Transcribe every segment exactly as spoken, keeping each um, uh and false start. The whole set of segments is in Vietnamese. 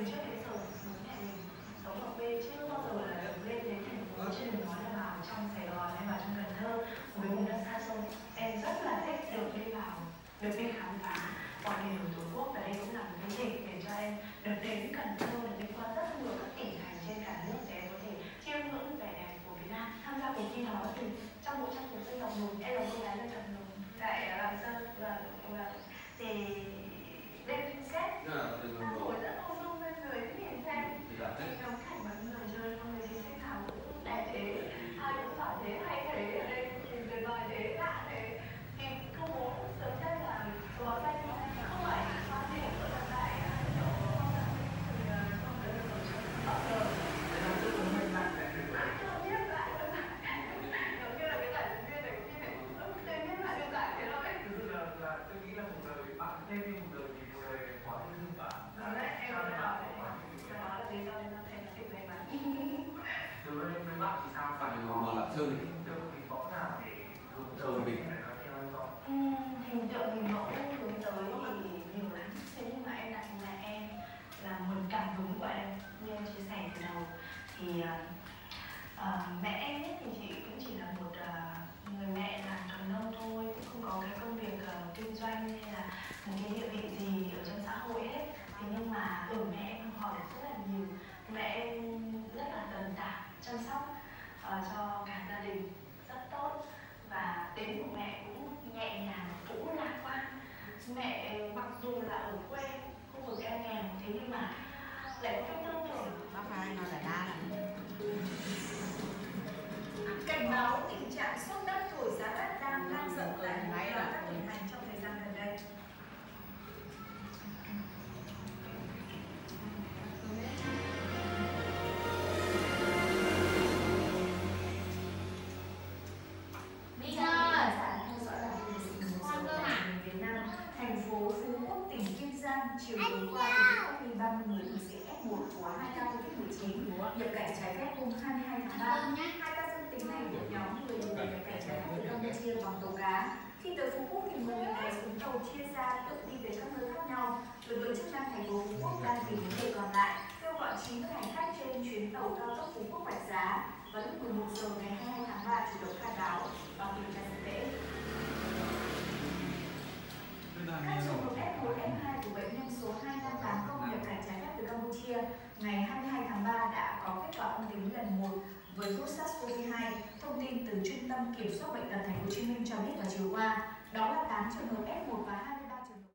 trước đến giờ bố mẹ mình sống ở quê chưa bao giờ là được lên đến thành phố, chứ đừng nói là vào trong Sài Gòn hay vào trong Cần Thơ, một cái vùng đất xa xôi. Em rất là thích được đi vào, được đi khám phá mọi miền của Tổ quốc, và đây cũng là một cái dịp để cho em được đến Cần Thơ, được đi qua rất nhiều các tỉnh thành trên cả nước để em có thể chiêm ngưỡng vẻ đẹp của Việt Nam. Tham gia cuộc thi đó thì trong bộ trang phục dân tộc Nùng, em là cô gái dân tộc Nùng tại Lạng Sơn, và và thì đêm xét ta ngồi rất ung dung bên người nhìn xem trong cảnh mọi người chơi, mọi người thí sinh nào cũng đẹp thế, ai cũng giỏi thế, hay thế, ở đây nhìn tuyệt vời thế, lạ thế. Thì công bố sớm nhất là có danh không phải hoa gì của hiện tại chỗ không là thì không được tổ chức bao giờ. Chưa biết lại giống như là cái giải diễn viên này cũng như này, không thể biết lại được giải thế đâu ấy. Thực sự là, là tôi nghĩ là một đời bạn thêm như một đời thì một đời quá như bạn. Đúng đấy, em có nói đấy. Đó là lý do nên là em thích may mắn. Đối với với bạn thì sao? Bạn mà mà lại thương thì hình tượng hình mẫu nào để hướng thương tới mình. Hình tượng hình mẫu hướng tới thì nhiều lắm. Thế nhưng mà em đặt mẹ em là nguồn cảm hứng của em, như em chia sẻ từ đầu. Thì uh, mẹ em ấy thì chị cũng chỉ là một uh, người mẹ làm thuần nông thôi, cũng không có cái công việc uh, kinh doanh hay là một cái địa vị gì ở trong xã hội hết. Thế nhưng mà ở mẹ em học hỏi được rất là nhiều. Mẹ em rất là tận tả chăm sóc uh, cho cả gia đình rất tốt, và tính của mẹ cũng nhẹ nhàng, cũng lạc quan. Mẹ mặc dù là ở quê khu vực em nghèo, thế nhưng mà lại có cái tư tưởng bác hai nói là đa là cảnh báo tình trạng sốt đất thổi giá đất đang lan rộng tại một loạt các tỉnh thành trong thời gian gần đây. Thành phố Phú Quốc, tỉnh Kiên Giang chiều tối qua thực hiện cách ly ba mươi người thuộc diện ép một của hai ca Covid mười chín nhập cảnh trái phép hôm hai mươi hai tháng ba. Hai ca dương tính này thuộc nhóm người nhập cảnh trái phép từ Campuchia bằng tàu cá. Khi tới Phú Quốc thì mười người này xuống tàu chia ra tự đi về các nơi khác nhau. Lực lượng chức năng thành phố Phú Quốc đang tìm những người còn lại, kêu gọi chín mươi hành khách trên chuyến tàu cao tốc Phú Quốc Rạch Giá vào lúc mười một giờ ngày hai mươi hai tháng ba chủ động khai báo và kiểm tra dịch tễ. Các trường hợp ép một, ép hai của bệnh nhân số hai năm tám không nhập cảnh trái phép từ Campuchia ngày hai mươi hai tháng ba đã có kết quả âm tính lần một với virus SARS-xê o vê hai. Thông tin từ Trung tâm Kiểm soát Bệnh tật Thành phố Hồ Chí Minh cho biết vào chiều qua, đó là tám trường hợp ép một và hai mươi ba trường hợp.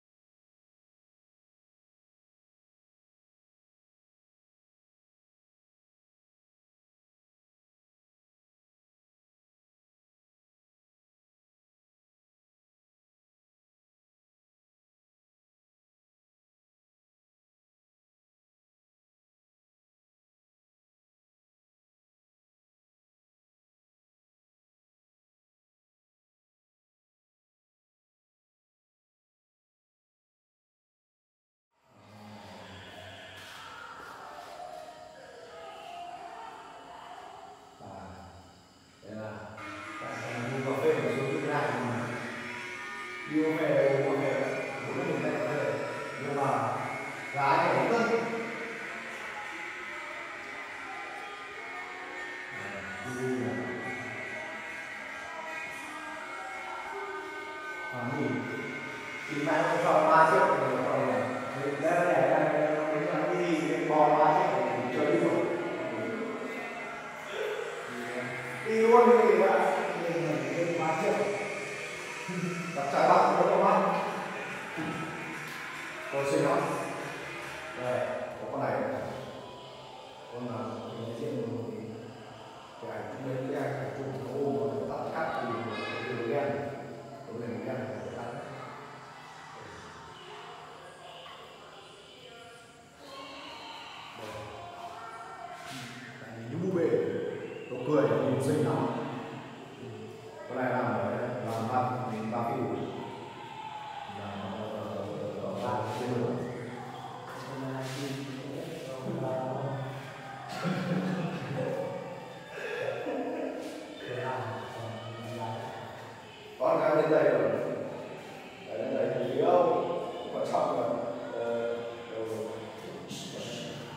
Đi uống về, uống về, uống cái mình đây về, nhưng mà gái ở cân. Đi đi là à nghỉ, thì mẹ nó cho ba triệu rồi còn này, đây là để đây nó đi đi bò ba triệu để chơi đi rồi, đi luôn đi bạn, đi ba triệu. Đặt trái bạc của các bạn. Tôi xin lỗi. Đây, có con này. Con là cái chuyện thì cái ảnh cũng lên cái ảnh chụp nó ôm nó tắt cắt thì từ đen. Tôi lên đen phải tắt. Đây. Như búp bê. Tôi cười là nhìn xinh lắm. Con này làm ở đây, làm văn, mình ba cái đủ. Làm ở ba cái đủ. Con cái đến đây rồi. Đến đây thì yêu. Quan trọng là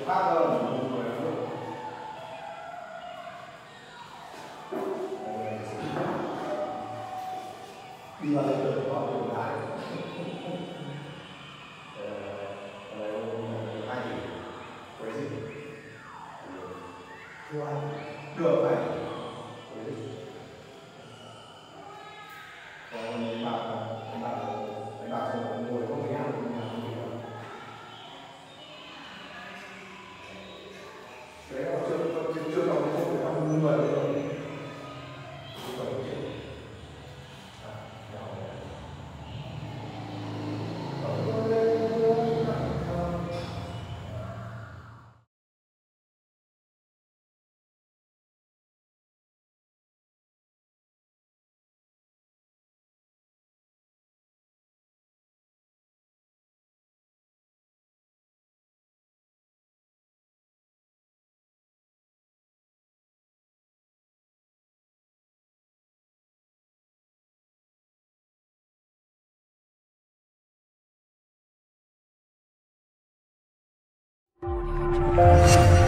khác hơn một người lúc đi vào cái đường có đường lái hai tỷ với gì thua anh được này với gì còn đánh bạc đánh bạc đánh bạc xong ngồi có mấy ăn không làm gì đâu đấy là chưa chưa chưa có một cái năm người rồi Thank you.